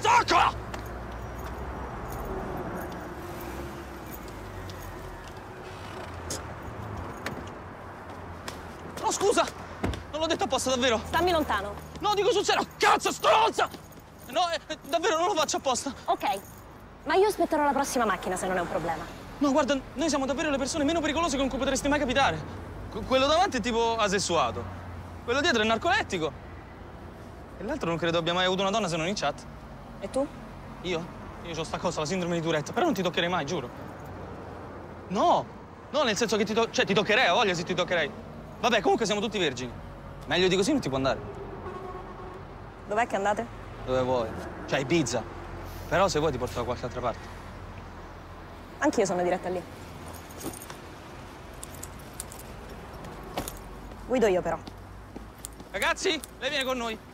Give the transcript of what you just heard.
Stacca! No, scusa! Non l'ho detto apposta, davvero! Stammi lontano. No, dico sul serio! Cazzo, stronza! No, davvero, non lo faccio apposta! Ok, ma io aspetterò la prossima macchina se non è un problema. No, guarda, noi siamo davvero le persone meno pericolose con cui potresti mai capitare. Quello davanti è tipo asessuato. Quello dietro è narcolettico. E l'altro non credo abbia mai avuto una donna se non in chat. E tu? Io? Io ho sta cosa, la sindrome di Tourette, però non ti toccherei mai, giuro. No! No, nel senso che ti toccherei, a voglia se ti toccherei. Vabbè, comunque siamo tutti vergini. Meglio di così non ti può andare. Dov'è che andate? Dove vuoi. Cioè, Ibiza. Però se vuoi ti porto da qualche altra parte. Anch'io sono diretta lì. Guido io, però. Ragazzi, lei viene con noi.